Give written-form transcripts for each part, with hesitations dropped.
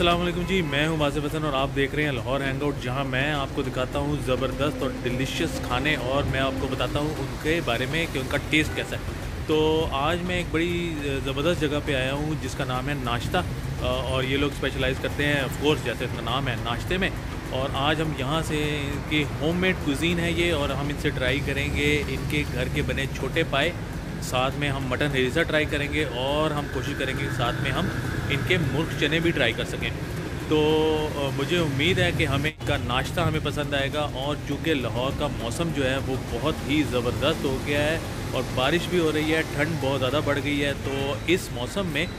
अस्सलाम वालेकुम जी, मैं हूं वासिफ हसन और आप देख रहे हैं लाहौर हैंगआउट, जहां मैं आपको दिखाता हूं ज़बरदस्त और डिलीशियस खाने और मैं आपको बताता हूं उनके बारे में कि उनका टेस्ट कैसा है। तो आज मैं एक बड़ी ज़बरदस्त जगह पे आया हूं जिसका नाम है नाश्ता, और ये लोग स्पेशलाइज़ करते हैं ऑफ कोर्स जैसे इसका नाम है नाश्ते में। और आज हम यहाँ से इनकी होममेड कुज़ीन है ये, और हम इनसे ट्राई करेंगे इनके घर के बने छोटे पाए, साथ में हम मटन हरीसा ट्राई करेंगे और हम कोशिश करेंगे कि साथ में हम इनके मुर्ग चने भी ट्राई कर सकें। तो मुझे उम्मीद है कि हमें इनका नाश्ता हमें पसंद आएगा। और चूँकि लाहौर का मौसम जो है वो बहुत ही ज़बरदस्त हो गया है और बारिश भी हो रही है, ठंड बहुत ज़्यादा बढ़ गई है, तो इस मौसम में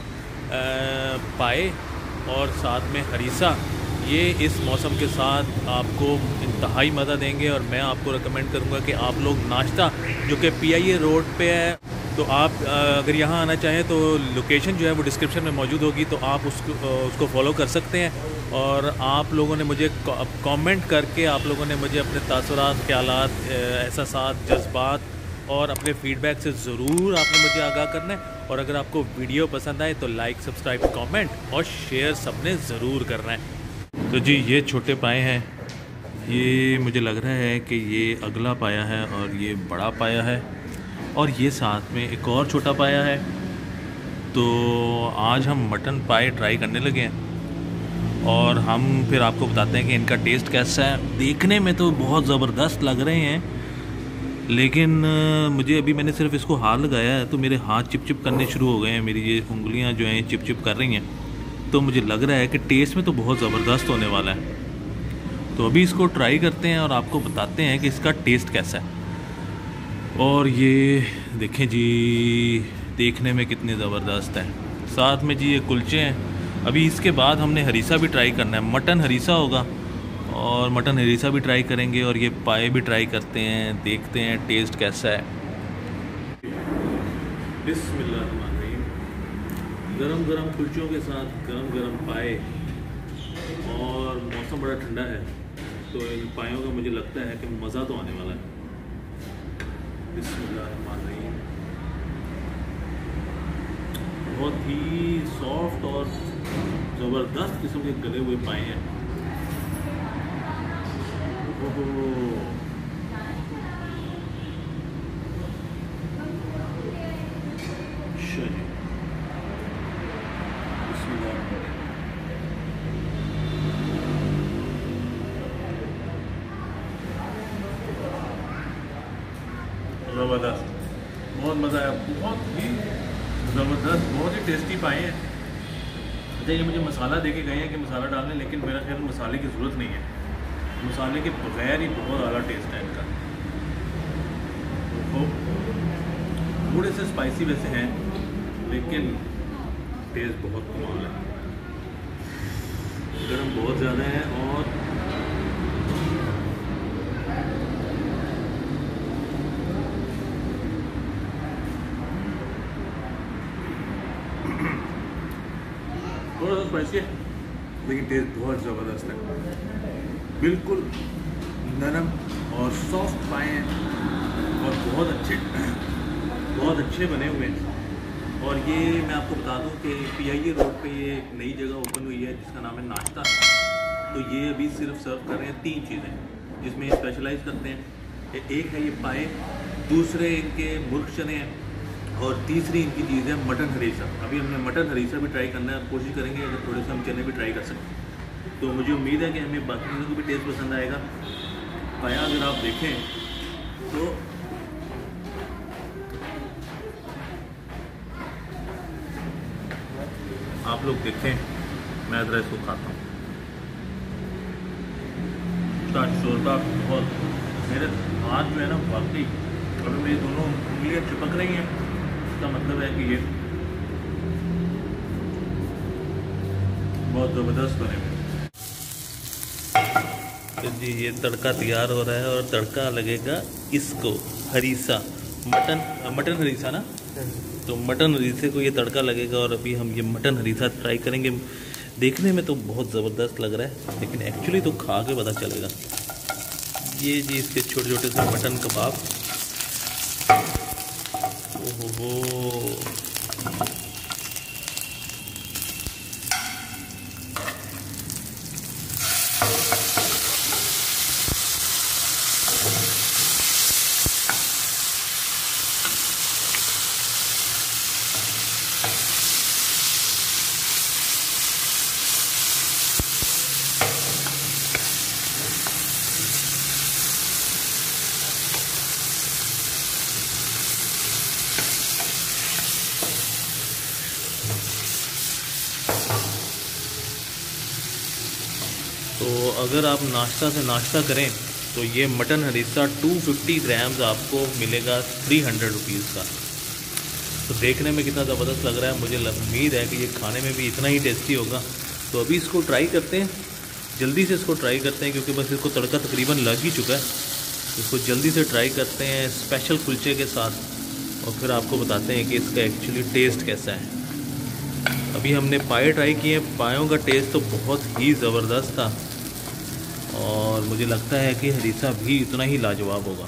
पाए और साथ में हरीसा ये इस मौसम के साथ आपको इंतहाई मज़ा देंगे। और मैं आपको रिकमेंड करूँगा कि आप लोग नाश्ता जो कि PIA रोड पे है, तो आप अगर यहाँ आना चाहें तो लोकेशन जो है वो डिस्क्रिप्शन में मौजूद होगी, तो आप उसको फॉलो कर सकते हैं। और आप लोगों ने मुझे कमेंट करके आप लोगों ने मुझे अपने तासुरात, ख्यालात, एहसासात, जज्बात और अपने फ़ीडबैक से ज़रूर आपने मुझे आगाह करना है। और अगर आपको वीडियो पसंद आए तो लाइक, सब्सक्राइब, कमेंट और शेयर सबने ज़रूर करना है। तो जी ये छोटे पाए हैं, ये मुझे लग रहा है कि ये अगला पाया है और ये बड़ा पाया है और ये साथ में एक और छोटा पाया है। तो आज हम मटन पाए ट्राई करने लगे हैं और हम फिर आपको बताते हैं कि इनका टेस्ट कैसा है। देखने में तो बहुत ज़बरदस्त लग रहे हैं, लेकिन मुझे अभी मैंने सिर्फ इसको हाथ लगाया है तो मेरे हाथ चिप चिप करने शुरू हो गए हैं, मेरी ये उंगलियां जो हैं चिप चिप कर रही हैं। तो मुझे लग रहा है कि टेस्ट में तो बहुत ज़बरदस्त होने वाला है। तो अभी इसको ट्राई करते हैं और आपको बताते हैं कि इसका टेस्ट कैसा है। और ये देखें जी, देखने में कितने ज़बरदस्त है। साथ में जी ये कुलचे हैं। अभी इसके बाद हमने हरीसा भी ट्राई करना है, मटन हरीसा होगा और मटन हरीसा भी ट्राई करेंगे और ये पाए भी ट्राई करते हैं, देखते हैं टेस्ट कैसा है। बिस्मिल्लाहिर्रहमानिर्रहीम। गरम गरम कुलचों के साथ गरम गरम पाए और मौसम बड़ा ठंडा है, तो इन पायों का मुझे लगता है कि मज़ा तो आने वाला है। बिस्मिल्लाहिर्रहमानिर्रहीम। बहुत ही सॉफ्ट और ज़बरदस्त किस्म के गले हुए पाए हैं। ज़बरदस्त, बहुत मज़ा आया, बहुत ही ज़बरदस्त, बहुत ही टेस्टी पाए हैं। अच्छा ये मुझे मसाला दे के गए हैं कि मसाला डालने, लेकिन मेरा ख्याल मसाले की ज़रूरत नहीं है, मसाले के बगैर ही बहुत आला टेस्ट है इनका। तो थोड़े से स्पाइसी वैसे हैं, लेकिन टेस्ट बहुत कमाल है। गर्म बहुत ज़्यादा है और थोड़ा सा स्पाइसी है, लेकिन टेस्ट बहुत ज़बरदस्त है। बिल्कुल नरम और सॉफ्ट पाए हैं और बहुत अच्छे बने हुए हैं। और ये मैं आपको बता दूं कि PIA रोड पे ये एक नई जगह ओपन हुई है जिसका नाम है नाश्ता। तो ये अभी सिर्फ सर्व कर रहे हैं 3 चीज़ें जिसमें ये स्पेशलाइज करते हैं। एक है ये पाए, दूसरे इनके मुर्ग चने हैं और तीसरी इनकी चीज़ है मटन हरीसा। अभी हमने मटन हरीसा भी ट्राई करना है, कोशिश करेंगे अगर थोड़े से हम चने भी ट्राई कर सकें। तो मुझे उम्मीद है कि हमें बाकी चीज़ों को भी टेस्ट पसंद आएगा। पाया अगर आप देखें तो आप लोग देखें, मैं ज़रा इसको खाता हूँ। इसका शोरबा बहुत, मेरे हाथ जो है ना वाकई अभी मेरी दोनों उंगलियाँ चिपक रही हैं, इसका मतलब है कि ये बहुत ज़बरदस्त बने हुए। तो जी ये तड़का तैयार हो रहा है और तड़का लगेगा इसको हरीसा, मटन हरीसा ना, तो मटन हरीसे को ये तड़का लगेगा और अभी हम ये मटन हरीसा ट्राई करेंगे। देखने में तो बहुत ज़बरदस्त लग रहा है, लेकिन एक्चुअली तो खा के पता चलेगा। ये जी इसके छोटे छोटे से मटन कबाब, ओहो अगर आप नाश्ता से नाश्ता करें तो ये मटन हरीसा 250 ग्राम्स आपको मिलेगा 300 रुपीज़ का। तो देखने में कितना ज़बरदस्त लग रहा है, मुझे उम्मीद है कि ये खाने में भी इतना ही टेस्टी होगा। तो अभी इसको ट्राई करते हैं, जल्दी से इसको ट्राई करते हैं, क्योंकि बस इसको तड़का तकरीबन लग ही चुका है। इसको जल्दी से ट्राई करते हैं स्पेशल कुलचे के साथ, और फिर आपको बताते हैं कि इसका एक्चुअली टेस्ट कैसा है। अभी हमने पाए ट्राई किए, पायों का टेस्ट तो बहुत ही ज़बरदस्त था, और मुझे लगता है कि हरीसा भी इतना ही लाजवाब होगा।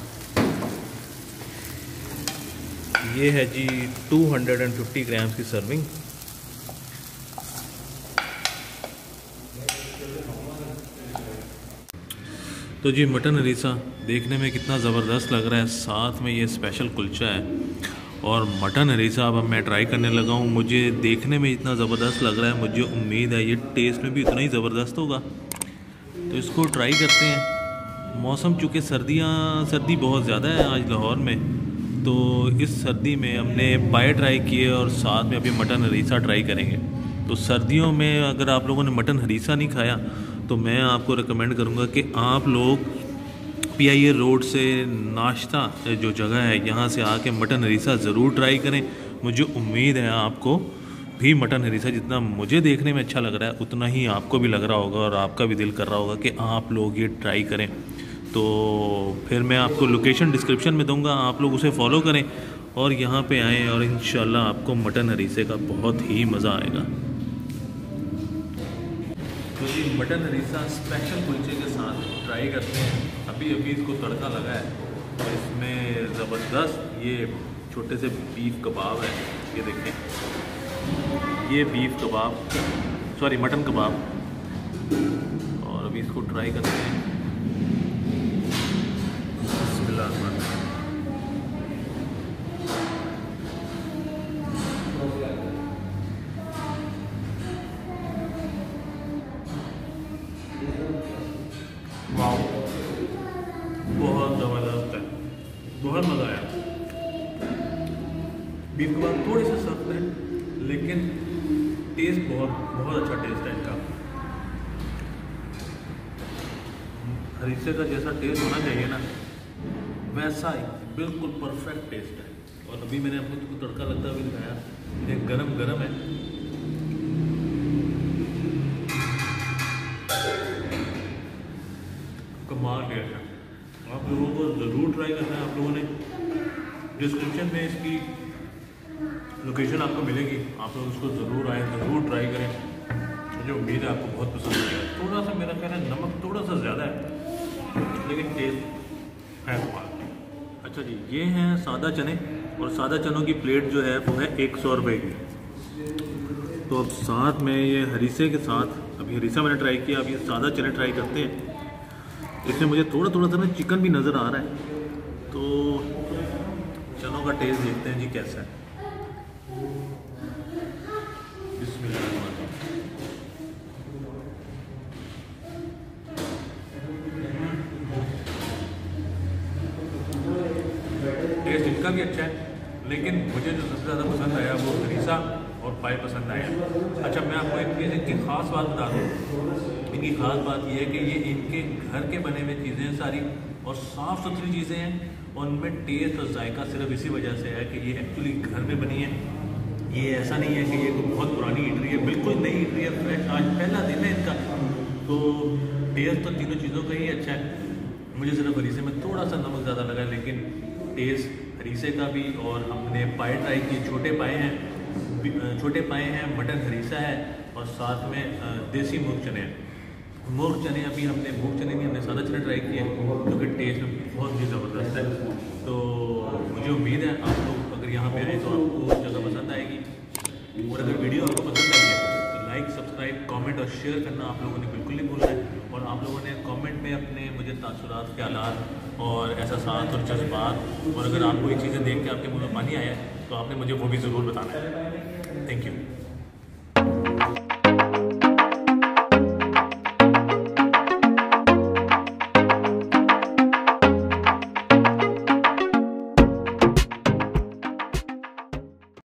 ये है जी 250 ग्राम्स की सर्विंग। तो जी मटन हरीसा देखने में कितना ज़बरदस्त लग रहा है, साथ में ये स्पेशल कुलचा है और मटन हरीसा अब मैं ट्राई करने लगा हूँ। मुझे देखने में इतना ज़बरदस्त लग रहा है, मुझे उम्मीद है ये टेस्ट में भी इतना ही ज़बरदस्त होगा। तो इसको ट्राई करते हैं। मौसम चूँकि सर्दी बहुत ज़्यादा है आज लाहौर में, तो इस सर्दी में हमने पाए ट्राई किए और साथ में अभी मटन हरीसा ट्राई करेंगे। तो सर्दियों में अगर आप लोगों ने मटन हरीसा नहीं खाया तो मैं आपको रिकमेंड करूँगा कि आप लोग PIA रोड से नाश्ता जो जगह है यहाँ से आके मटन हरीसा ज़रूर ट्राई करें। मुझे उम्मीद है आपको भी मटन हरीसा जितना मुझे देखने में अच्छा लग रहा है उतना ही आपको भी लग रहा होगा, और आपका भी दिल कर रहा होगा कि आप लोग ये ट्राई करें। तो फिर मैं आपको लोकेशन डिस्क्रिप्शन में दूंगा, आप लोग उसे फॉलो करें और यहाँ पे आएँ, और इंशाल्लाह आपको मटन हरीसे का बहुत ही मज़ा आएगा। तो ये मटन हरीसा स्पेशल कुलचे के साथ ट्राई करते हैं। अभी इसको तड़का लगा है, तो इसमें ज़बरदस्त ये छोटे से बीफ कबाब है, ये देखें, ये बीफ कबाब, सॉरी मटन कबाब, और अभी इसको ट्राई करते हैं। वाह, बहुत ज़बरदस्त है, बहुत मज़ा आया। बीफ कबाब थोड़े से सख्त है, लेकिन टेस्ट बहुत अच्छा टेस्ट है इनका। हरीसे का जैसा टेस्ट होना चाहिए ना, वैसा ही बिल्कुल परफेक्ट टेस्ट है। और अभी मैंने आपको तड़का लगता हुआ दिखाया, ये गरम है। कमाल टेस्ट है, आप लोगों को ज़रूर ट्राई करना है। आप लोगों ने डिस्क्रिप्शन में इसकी लोकेशन आपको मिलेगी, आप लोग उसको ज़रूर आए, ज़रूर ट्राई करें। मुझे उम्मीद है आपको बहुत पसंद आएगा। थोड़ा सा मेरा ख्याल है नमक थोड़ा सा ज़्यादा है, लेकिन टेस्ट है बहुत अच्छा जी। ये हैं सादा चने, और सादा चनों की प्लेट जो है वो है 100 रुपये की। तो अब साथ में ये हरीसे के साथ, अभी हरीसा मैंने ट्राई किया, अब ये सादा चने ट्राई करते हैं। इसमें मुझे थोड़ा सा ना चिकन भी नज़र आ रहा है, तो चनों का टेस्ट देखते हैं जी कैसा है। टेस्ट इनका भी अच्छा है, लेकिन मुझे जो सबसे ज़्यादा पसंद आया वो हरीसा और पाए पसंद आया। अच्छा, मैं आपको एक चीज़ इनकी ख़ास बात बता दूँ। इनकी ख़ास बात यह है कि ये इनके घर के बने हुए चीज़ें हैं सारी, और साफ़ सुथरी चीज़ें हैं, और उनमें टेस्ट और जायका सिर्फ इसी वजह से है कि ये एक्चुअली घर में बनी है। ये ऐसा नहीं है कि ये कोई बहुत पुरानी ईटरी है, बिल्कुल नई ईटरी है, फ्रेश, आज पहला दिन है इनका। तो टेस्ट तो तीनों चीज़ों का ही अच्छा है। मुझे सिर्फ हरीसे में थोड़ा सा नमक ज़्यादा लगा, लेकिन टेस्ट हरीसे का भी। और हमने पाए ट्राई किए, छोटे पाए हैं, मटन हरीसा है, और साथ में देसी मूंग चने हैं। मूंग चने अभी हमने मूंग चने नहीं, हमने सादा चने ट्राई किए, जो कि टेस्ट में बहुत ही ज़बरदस्त है। तो मुझे उम्मीद है आप लोग अगर यहाँ पे आए तो आपको जगह पसंद आएगी। और अगर वीडियो आपको पसंद आई है तो लाइक, सब्सक्राइब, कमेंट और शेयर करना आप लोगों ने बिल्कुल नहीं भूलना है। और आप लोगों ने कमेंट में अपने मुझे तासुरात, ख्यालात और एहसासात और जज्बात, और अगर आपको ये चीज़ें देख के आपके मुँह में पानी आया है तो आपने मुझे वो भी ज़रूर बताना है। Thank you.